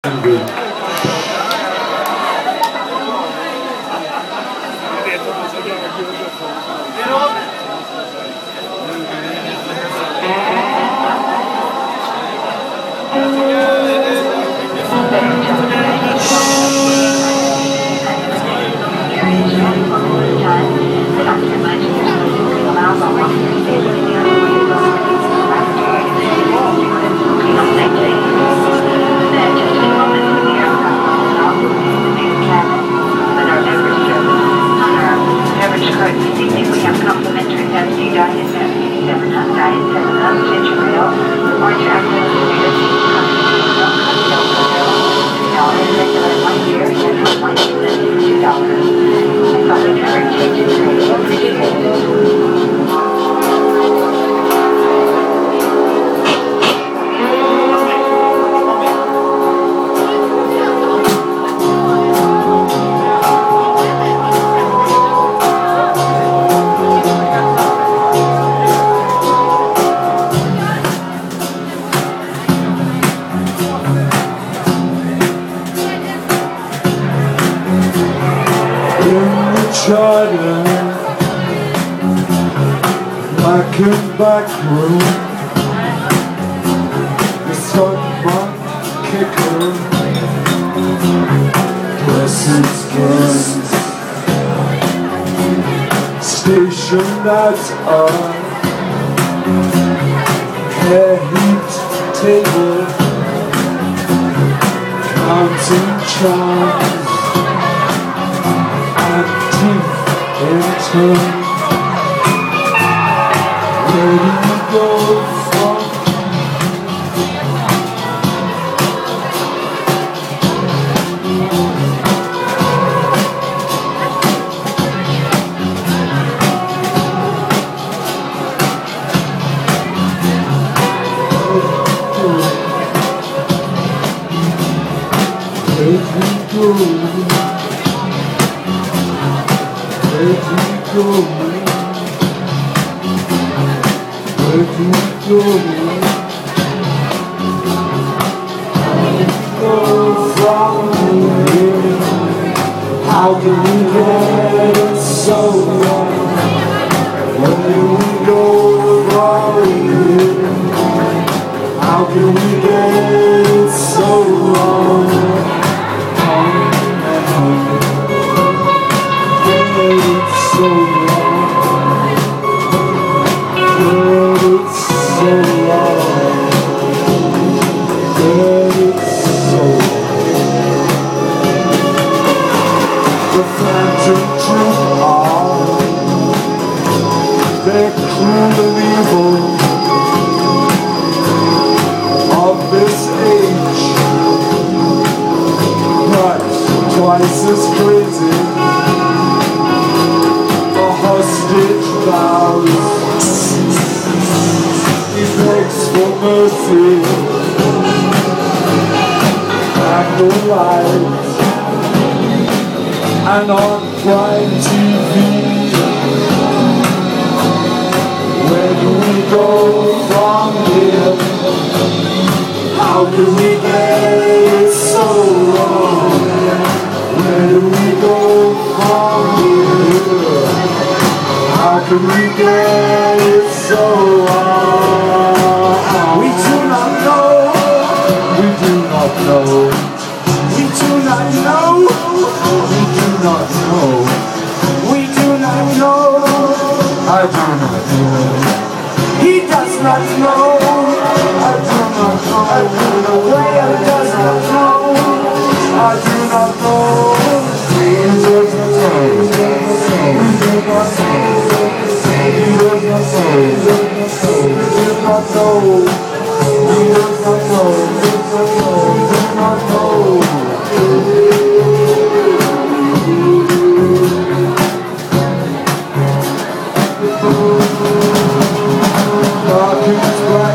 Good. Charter, like a back room, the sun mark kicker, blessed guns, stationed at a heat table, counting charms in turn. Where do you go from? Where do you go? Where do you go? Where do you go? Go from here. How can we get so long? Where do we go from here? How can we get so long? So long, it's so long, it's so long. The phantom truth are, they're cruel and evil of this age, but twice as crazy. Hostage vows, he begs for mercy and the light, and on Prime TV. Where do we go from here? How do we get so wrong? Where do we go from here? How can we get it so wrong? We do not know. We do not know. We do not know. We do not know. We do not know. I do not know. He does not know. I do not know. The way I does not know. I do not know. He does not know. He does not know. He does not know. He does not know. He does not know. Dark is bright.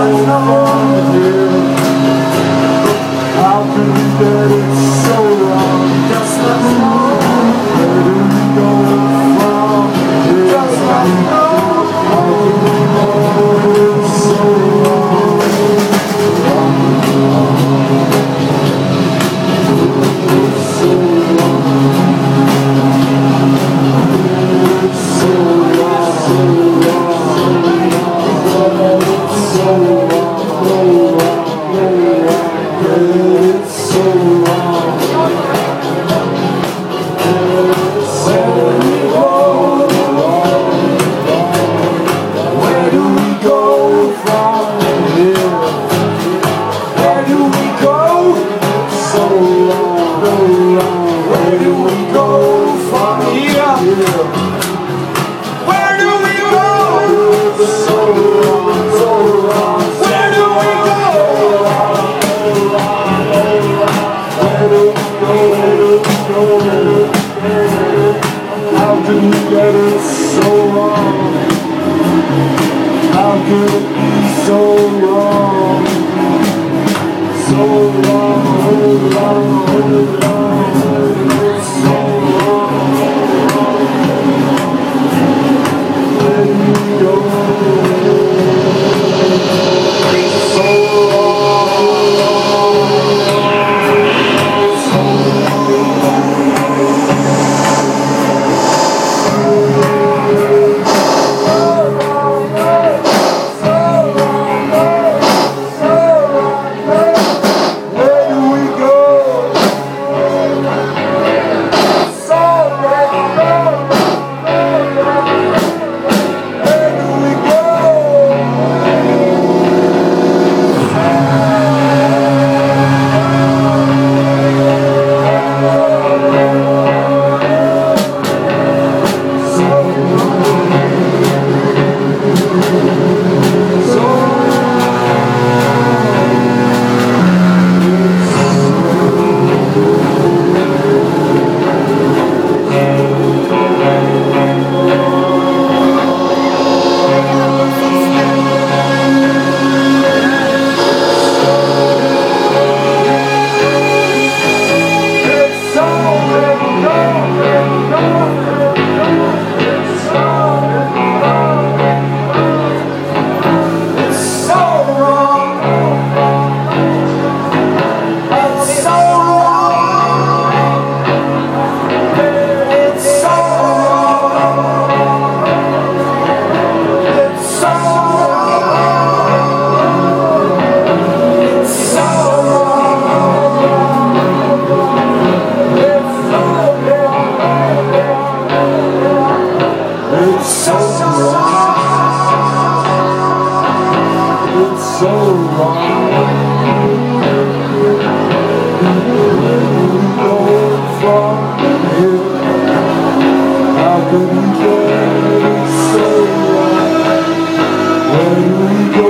Where do we go?